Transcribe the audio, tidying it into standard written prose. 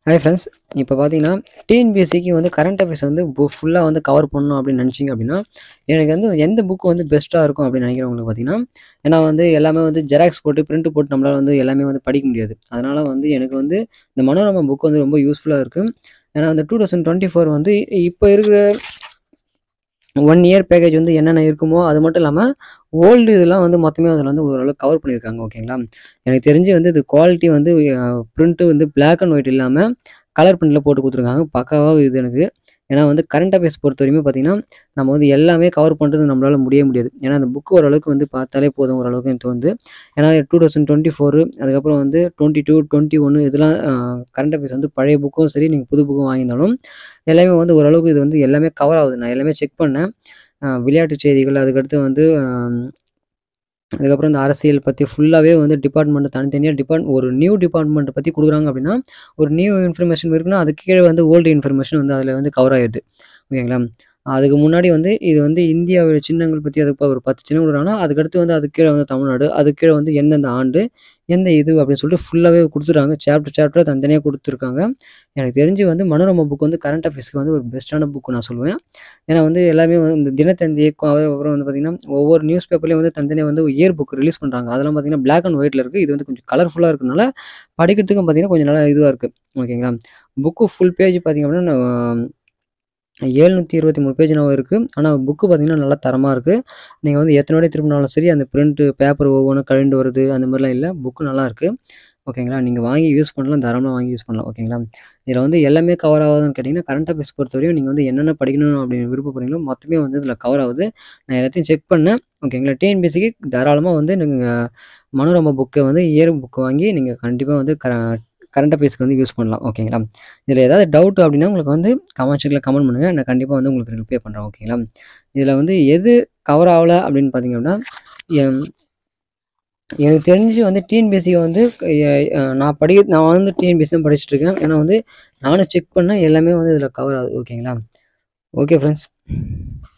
Hi friends. இப்போ பார்த்தீங்கன்னா, டிஎன்பிஎஸ்சிக்கு வந்து கரண்ட் அஃபேர்ஸ் வந்து ஃபுல்லாக வந்து கவர் பண்ணணும் அப்படின்னு நினச்சிங்க அப்படின்னா, எனக்கு வந்து எந்த புக் வந்து பெஸ்ட்டாக இருக்கும் அப்படின்னு நினைக்கிறவங்களுக்கு பார்த்தீங்கன்னா, ஏன்னா வந்து எல்லாமே வந்து ஜெராக்ஸ் போட்டு, பிரிண்ட் போட்டு நம்மளால வந்து எல்லாமே வந்து படிக்க முடியாது. அதனால வந்து எனக்கு வந்து இந்த மனோரமா புக் வந்து ரொம்ப யூஸ்ஃபுல்லாக இருக்குது. ஏன்னா வந்து 2024 வந்து இப்போ இருக்கிற 1 இயர் பேக்கேஜ் வந்து என்னென்ன இருக்குமோ, அது மட்டும் இல்லாமல் ஓல்டு இதெல்லாம் வந்து மொத்தமே அதில் வந்து ஓரளவுக்கு கவர் பண்ணியிருக்காங்க. ஓகேங்களா? எனக்கு தெரிஞ்சு வந்து இது குவாலிட்டி வந்து பிரிண்ட்டு வந்து பிளாக் அண்ட் ஒயிட் இல்லாமல் கலர் பிரிண்டில் போட்டு கொடுத்துருக்காங்க. பக்காவாக இது எனக்கு. ஏன்னா வந்து கரண்ட் அஃபேர்ஸ் பொறுத்த வரையுமே பார்த்தீங்கன்னா, நம்ம வந்து எல்லாமே கவர் பண்ணுறது நம்மளால முடியாது. ஏன்னா அந்த புக் ஓரளவுக்கு வந்து பார்த்தாலே போதும் ஓரளவுக்கு எனக்கு தோணுது. ஏன்னா 2024 அதுக்கப்புறம் வந்து 22, 21 இதெல்லாம் கரண்ட் அஃபேர்ஸ் வந்து பழைய புக்கும் சரி, நீங்கள் புது புக்கும் வாங்கியிருந்தாலும் எல்லாமே வந்து ஓரளவுக்கு இது வந்து எல்லாமே கவர் ஆகுது. நான் எல்லாமே செக் பண்ணேன். விளையாட்டு செய்திகள், அதுக்கடுத்து வந்து அதுக்கப்புறம் இந்த அரசியல் பத்தி ஃபுல்லாவே வந்து டிபார்ட்மெண்ட் தனித்தனியா ஒரு நியூ டிபார்ட்மெண்ட் பத்தி குடுக்குறாங்க அப்படின்னா, ஒரு நியூ இன்ஃபர்மேஷன் இருக்குன்னா, அதுக்கு கீழ வந்து ஓல்டு இன்ஃபர்மேஷன் வந்து அதில வந்து கவர் ஆயிருது. ஓகேங்களா? அதுக்கு முன்னாடி வந்து இது வந்து இந்தியாவோட சின்னங்கள் பத்தி அது ஒரு 10 சின்னங்கள் குடுக்குறாங்கன்னா, அதுக்கடுத்து வந்து அதுக்கு கீழ வந்து தமிழ்நாடு, அதுக்கு கீழ வந்து எந்தெந்த ஆண்டு, எந்த இது அப்படின்னு சொல்லிட்டு ஃபுல்லாவே குடுத்துட்டாங்க. சாப்டரா தனித்தனியா குடுத்துருக்காங்க. எனக்கு தெரிஞ்சு வந்து மனோரமா புக் வந்து கரண்ட் அஃபேர்ஸ்க்கு வந்து ஒரு பெஸ்ட்டான புக் நான் சொல்லுவேன். ஏன்னா வந்து எல்லாமே வந்து இந்த தினத்தந்தி, அதுக்கப்புறம் வந்து பார்த்தீங்கன்னா, ஒவ்வொரு நியூஸ் பேப்பர்லயும் வந்து தனித்தனியா வந்து இயர் புக் ரிலீஸ் பண்றாங்க. அதெல்லாம் பார்த்தீங்கன்னா, பிளாக் அண்ட் ஒயிட்ல இருக்கு. இது வந்து கொஞ்சம் கலர்ஃபுல்லா இருக்கனால, படிக்கிறதுக்கும் பார்த்தீங்கன்னா, கொஞ்சம் நல்லா இதுவா இருக்கு. ஓகேங்களா? புக்கு ஃபுல் பேஜ் பார்த்தீங்க அப்படின்னா, 723 பேஜ் என்னவோ இருக்கு. ஆனா புக்கு பார்த்தீங்கன்னா, நல்லா தரமா இருக்கு. நீங்க வந்து எத்தன வாட்டி திருப்பினாலும் சரி, அந்த பிரிண்ட் பேப்பர் ஒவ்வொன்னும் கழண்டு வருது, அந்த மாரிலாம் இல்ல. புக்கு நல்லா இருக்கு. ஓகேங்களா? நீங்க வாங்கி யூஸ் பண்ணலாம். தாராளமா வாங்கி யூஸ் பண்ணலாம். ஓகேங்களா? இதில வந்து எல்லாமே கவர் ஆகுதான்னு கேட்டீங்கன்னா, கரண்ட் அஃபேர்ஸ் பொறுத்தவரையும் நீங்க வந்து என்னென்ன படிக்கணும் அப்படின்னு விருப்பப்படுறீங்களோ, மொத்தமே வந்து இதில கவர் ஆகுது. நான் எல்லாத்தையும் செக் பண்ணேன். ஓகேங்களா? டிஎன்பிஎஸ்சிக்கு தாராளமா வந்து நீங்க மனோரமா புக்க வந்து இயர் புக் வாங்கி நீங்க கண்டிப்பா வந்து கரண்ட் அஃபேர்ஸ்க்கு வந்து யூஸ் பண்ணலாம். ஓகேங்களா? இதில ஏதாவது டவுட் அப்படின்னா உங்களுக்கு வந்து கமெண்ட் செக்ஷன்ல கமெண்ட் பண்ணுங்க. நான் கண்டிப்பா வந்து உங்களுக்கு ரிப்ளை பண்றேன். ஓகேங்களா? இதில வந்து எது கவர் ஆவல அப்படின்னு பார்த்தீங்க அப்படின்னா, எம் எனக்கு தெரிஞ்சு வந்து டிஎன்பிஎஸ்சி வந்து எ அ நான் வந்து டிஎன்பிஎஸ்சி தான் படிச்சுட்டு இருக்கேன். ஏன்னா வந்து நானும் செக் பண்ணேன். எல்லாமே வந்து இதில கவர் ஆகுது. ஓகேங்களா? Okay friends.